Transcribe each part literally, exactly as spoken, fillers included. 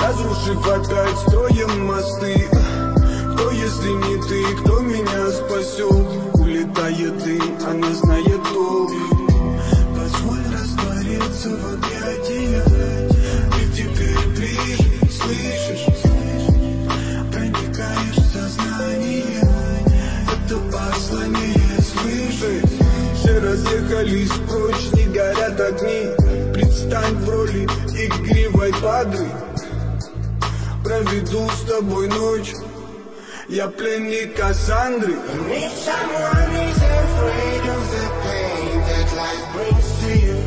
разрушив опять, строим мосты. Кто, если не ты, кто меня спасет? Улетает дым, она знает толк. Позволь раствориться в объятиях. Ты теперь ближе, слышишь? Проникаешь в сознание. Это послание, слышишь? Все разъехались прочь, не горят огни. Предстань в роли игривой падры. Проведу с тобой ночь. Я пленник Кассандры. If someone is afraid of the pain that life brings to you,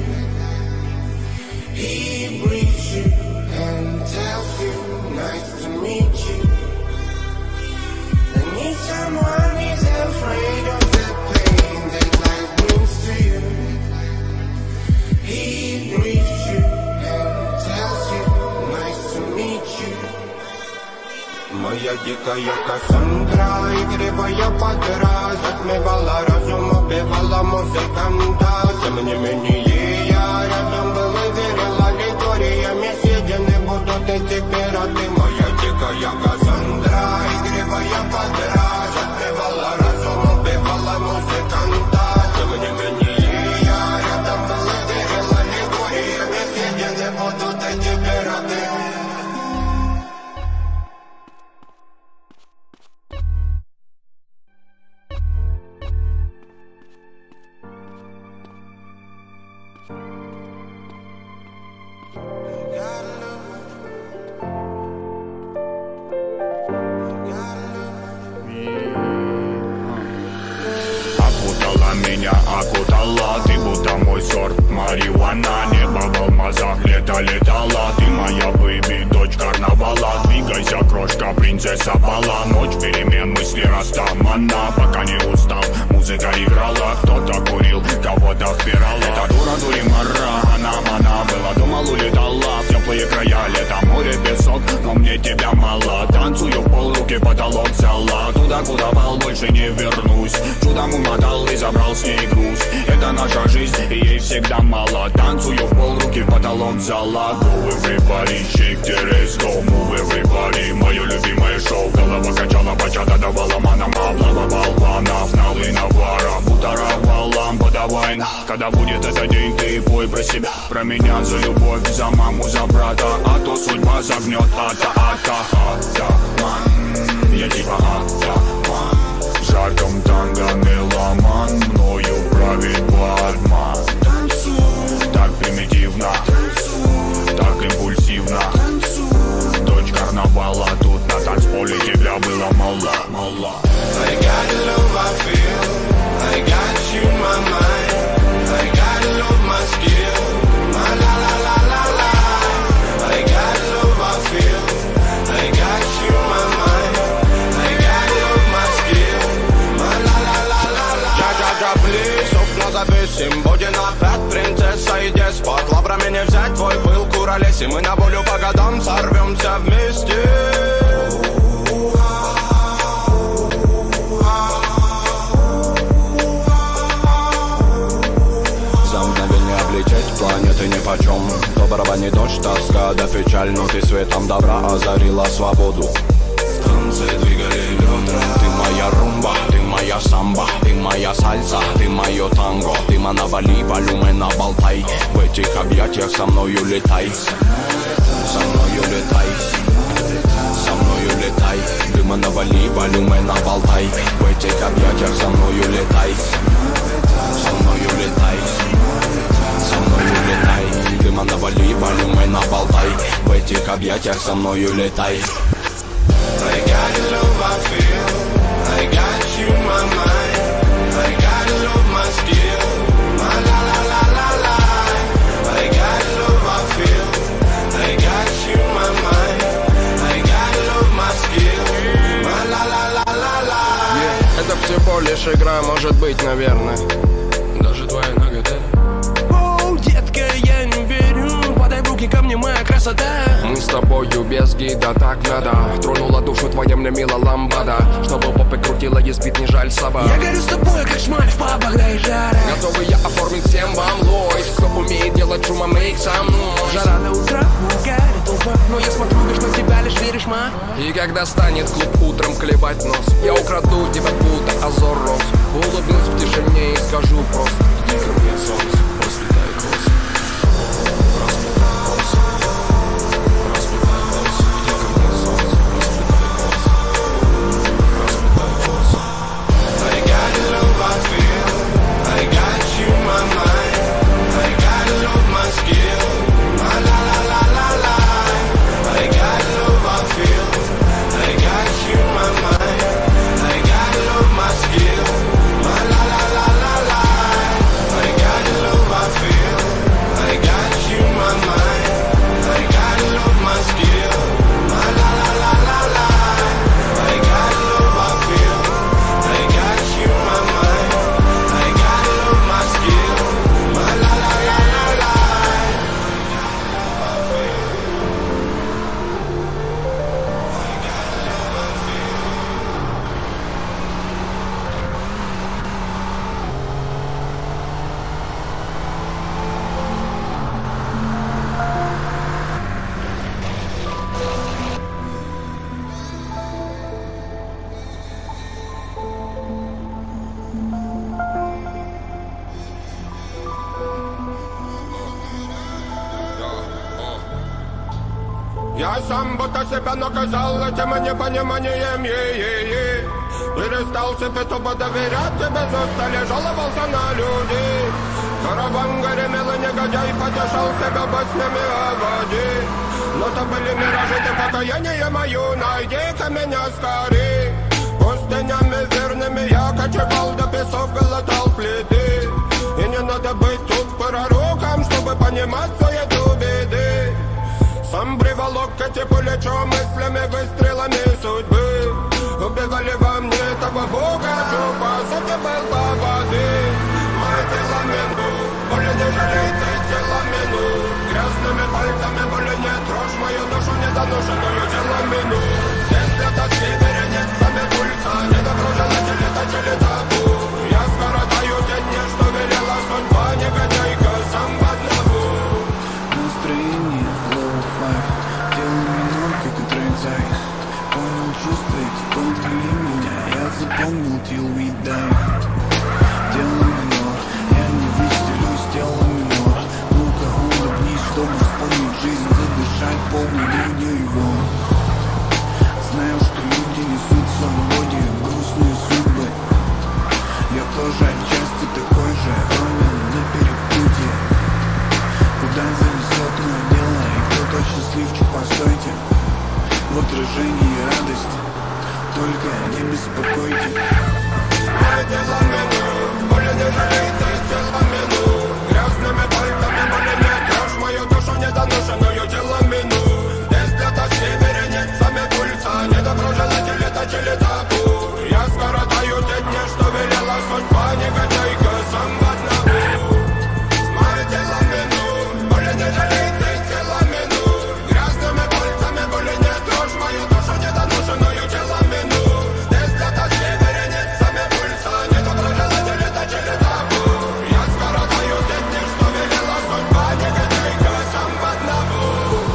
he breathes you and tells you nice to meet you. And if someone is afraid of the pain that life brings to you, he breathes you and tells you nice to meet you. Моя дикая Кассандра, игривая подра, затмевала разум, убивала музыканта. Тем не менее я рядом был и верил аллегориями съедены будут эти пираты. Моя дикая Кассандра, игривая подра, затмевала разум, убивала музыканта. Тем не менее я рядом был и верил аллегориями съедены будут эти пираты. Окутала меня, окутала, ты будто мой сорт марихуана. Небо в алмазах, лето летала, ты моя бэйби, дочь карнавала. Двигайся, крошка, принцесса бала. Ночь перемен, мысли растамана. Пока не устал, музыка играла. Кто-то курил, кого-то впирала. Эта дура дуримара, она мана. Была дома, улетала в теплые края. Лето, море, песок, но мне тебя мало. Танцую в пол, руки потолок взяла. Туда, куда вал, больше не вернусь. Чудом умотал и забрал с ней груз. Это наша жизнь, и ей всегда мало. Танцую в пол, руки в потолок взяла. Go everybody, shake the ass, go move everybody. Мое любимое шоу, голова качала, бачата давала манам. Облава планов, налы навара, бутара валам, подавай. Когда будет этот день, ты пой про себя, про меня, за любовь, за маму, за брата. А то судьба загнет, ата-ата, атаман. Я типа атаман. В жарком танго меломан, мною правит Бадман. Так примитивно, так импульсивно. Дочь карнавала, тут на танцполе тебя было мало, мало. I got love I feel, I got you in my mind. I got love my skill, my la la la la la. I got love I feel, I got you in my mind. I got love my skill, my la la la la la. Джа-джа-джа, плиз, окна завесим, будем опять принцесса и деспот. Лаврами не взять твой пыл, куролесим. Мы на волю по годам сорвемся вместе. Планеты нипочем, доброго не дождь, тоска да печаль. Но ты светом добра озарила свободу. В танце двигали бедра. Ты моя румба, ты моя самба, ты моя сальса, ты мое танго. Ты манавали, волюмена болтай. В этих объятиях со мною летай. Со мною летай. Со мною летай. Ты манавали, волюмена болтай. В этих объятиях со мною летай. Со мною летай. Со мною летай, дыма навали, волюмена болтай. В этих объятиях со мною летай. I got love I feel, I got you in my mind. I got love my skill, my la la la la la. I got love I feel, I got you in my mind. I got love my skill, my la la la la la. Yeah, это всего лишь игра, может быть, наверное. Даже твоя нагота. Ко мне моя красота. Мы с тобою без гида, так надо. Тронула душу твоя мне мила ламбада. Чтобы попы крутила, ездить не жаль собак. Я горю с тобой, как шмаль в пабах, да и жара. Готовы я оформить всем вам лойс. Кто умеет делать шума, make some noise. Жара до утра, горит толпа. Но я смотрю лишь на тебя. И когда станет клуб утром клевать нос, я украду тебя, будто озор роз. Улыбнусь в тишине и скажу просто: иди ко мне, солнце, расцветай косы. Расцветай косы. Расцветай косы. Иди ко мне, солнце, расцветай косы. Расцветай косы. I got love I feel, I got you in my mind, I got love my skill, la la la la la la. I got love I feel, I got you in my mind, I got love my skill, la la la la la la. I got love I feel, I got you in my mind, I got love my skill, la la la la la la. I got love I feel, I got you in my mind, I got love my skill, la la la la la la. I got love I feel. Я сам будто себя наказал этим непониманием, е-е-е. Перестал себе тупо доверять, тебе застали, жаловался на людей. Караван гремел и негодяй потешал себя баснями о воде. Но то были миражи, ты покаяние мою, найди-ка меня скорей. Пустынями верными я кочевал, до песок глотал следы. И не надо быть тут пророком, чтобы понимать суету беды. Сам приволок эти пулечо мыслями, выстрелами судьбы. Убивали во мне этого бога, что по сути был по воды. Мое тело мину, более не жалей ты тело мину. Грязными пальцами более не трожь мою душу недоношенную тело мину. Здесь для тоски вереницами пульса, недоброжелатели точили табу. Я скоротаю те дни, что велела судьба, негодяйка сам в одного. Настроение лоу-файв, тело минор, как и трек Зай. Понял чувства эти, контроли меня, я запомнил till we die. Тело минор, я не выстрелюсь, тело минор. Ну-ка улыбнись, чтобы вспомнить жизнь, задышать полной грудью его. Знаю, что люди несут в свободе грустные судьбы. Я тоже отчасти такой же, ровен на перепутье. Куда занесет мое дело, и кто тот счастливчик, постойте. В отражении радость, только не беспокойте. Мое тело мину, более не жалей ты тело мину. Грязными пальцами более не трожь мою душу недоношенную тело мину. Здесь для тоски вереницами пульса, недоброжелатели точили табу. Я скоротаю те дни, что велела судьба, негодяйка сам в одного. Мое тело мину, более не жалей ты тело мину. Грязными пальцами более не трожь мою душу недоношенную тело мину. Здесь для тоски вереницами пульса, недоброжелатели точили табу. Я скоротаю те дни, что велела судьба, негодяйка сам в одного.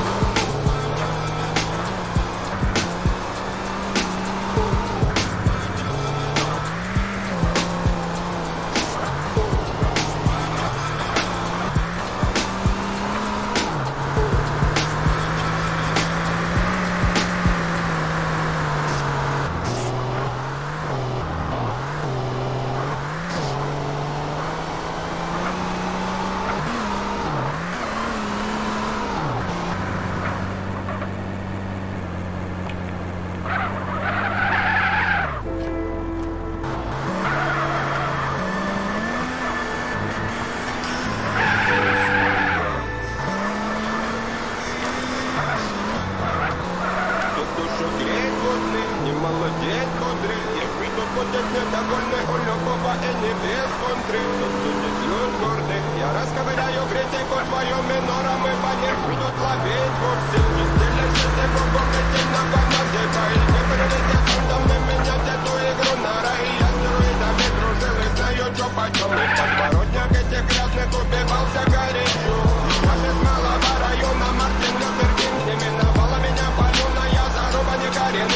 Тут душу греть будны, не молодеть бодры. И тут будет недовольный у любого и не без контры. Тут судит люд гордый, я расковыряю критику твою минором, и по них будут ловить курсы. Не стелящийся кругом лететь на гомозе, поильни прилетят судом и менять эту игру на рай. Я с друидами дружил и знаю, что почем. И в подворотнях этих грязных убивался горячо. Я без малого района Мартин Лютер Кинг не миновала меня полюна, я заруба не горит.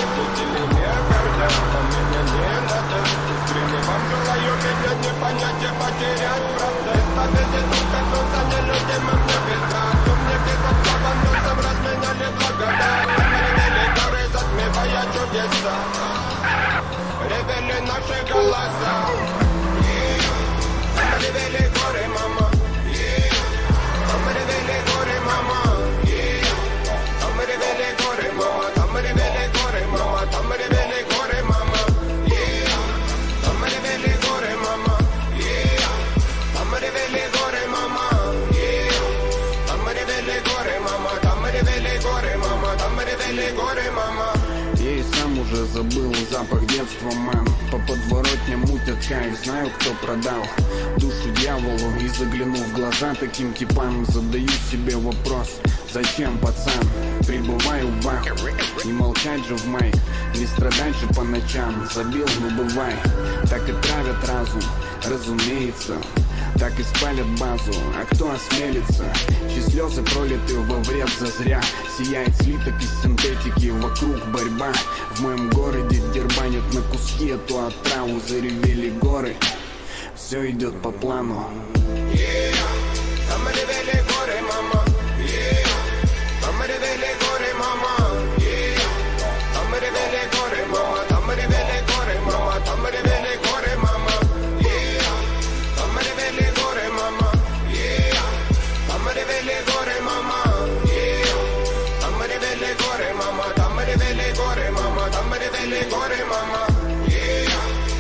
Амаревели горы, мама. Я и сам уже забыл запах детства, мэн. По подворотням мутят кайф, знаю, кто продал душу дьяволу. И заглянув в глаза таким типам, задаю себе вопрос: зачем, пацан? Прибываю в вах, не молчать же в майк, не страдать же по ночам. Забил, ну бывай, так и травят разум, разумеется. Так и спалят базу, а кто осмелится? Чьи слезы пролиты во вред зазря. Сияет слиток из синтетики, вокруг борьба. В моем городе дербанят на куски эту отраву. Заревели горы, все идет по плану. Yeah, Амаревели горы, мама. Yeah, Амаревели горы, мама. Yeah, Амаревели горы, мама. Амаревели горы, мама. Амаревели горы, мама. Амаревели горы, мама. Yeah, Амаревели горы, мама. Yeah, Амаревели горы, мама. Амаревели горы, мама. Амаревели горы, мама. Yeah,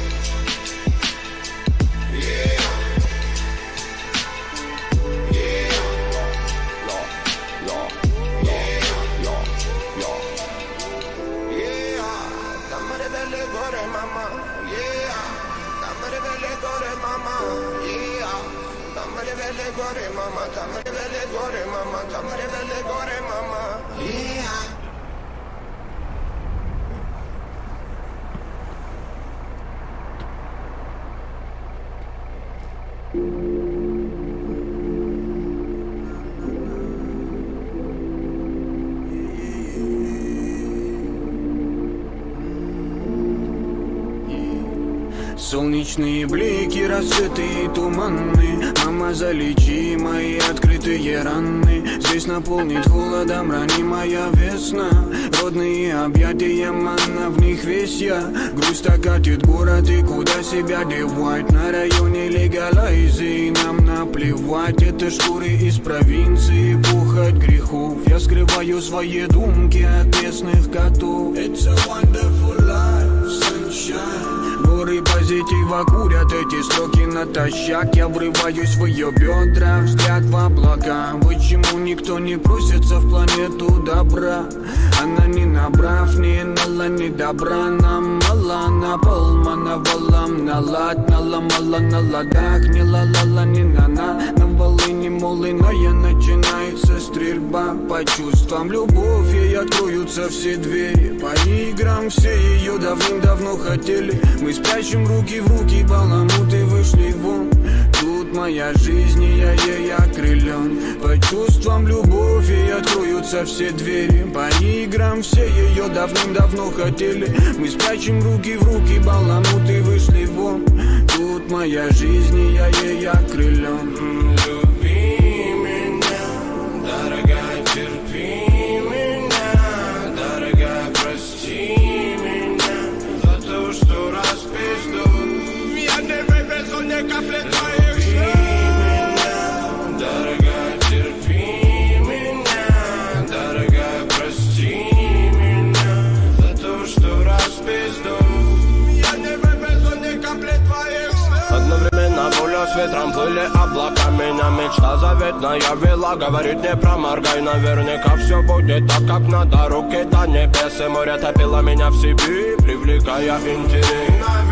yeah, yeah. Lo, lo, yeah, lo, lo. Yeah, Amareveli горы, мама. Yeah, Amareveli горы, mama. Yeah, Amareveli горы, mama. Amareveli горы, mama. Amareveli горы, mama. Yeah. Солнечные блики, рассветы и туманы. Мама, залечи мои открытые раны. Здесь наполнит холодом ранимая весна. Родные объятия, манна, в них весь я. Грусть окатит город, и куда себя девать? На районе легалайзы, и нам наплевать. Это шкуры из провинции, пухать грехов. Я скрываю свои думки от местных котов. It's a wonderful life, sunshine. Горы позитива курят эти строки натощак. Я врываюсь в ее бедра, взгляд в облака. Почему никто не просится в планету добра? Она не набрав, не нала, не добра. Нам мало, на полмана валам, налад, наломала на ладах. Не ла-ла-ла, не на-на, на волыне молыная. Начинается стрельба по чувствам. Любовь, ей откроются все двери. По играм все ее давным-давно хотели. Мы спрячем руки в руки, баламуты вышли вон. Тут моя жизнь, и я ей окрылен. По чувствам любовь, ей откроются все двери. По играм все ее давным-давно хотели. Мы спрячем руки в руки, баламуты вышли вон. Тут моя жизнь, и я ей окрылен. Люби меня, дорогая, терпи меня. Дорогая, прости меня за то, что распизду. Я не вывезу ни капли твоих слез. Дорогая, терпи меня. Дорогая, прости меня за то, что распизду. Я не вывезу ни капли твоих слез. Одновременно пуля с ветром плыли облака. Меня мечта заветная вела. Говорит, не проморгай, наверняка все будет так, как надо. Руки до небес, и море топило меня в себе, привлекая интерес.